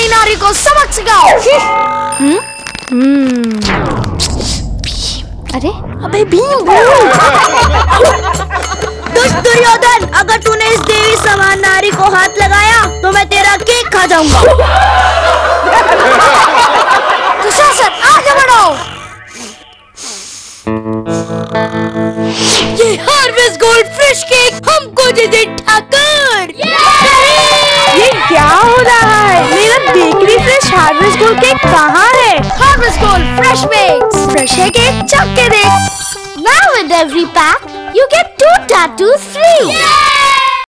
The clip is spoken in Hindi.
नई नारी को सबक सिखाओ। अरे अबे भीम दुर्योधन, अगर तूने इस देवी समान नारी को हाथ लगाया तो मैं तेरा केक खा जाऊंगा। दुशासन आगे बढ़ो। ये हार्वेस्ट गोल्ड फ्रेश केक हमको दे दे ठाकुर। ये क्या हो रहा है? मेरा bakery fresh harvest gold cake कहाँ है? Harvest gold fresh bakes, fresh है केक, चख के देख। Now with every pack you get 2 tattoos free.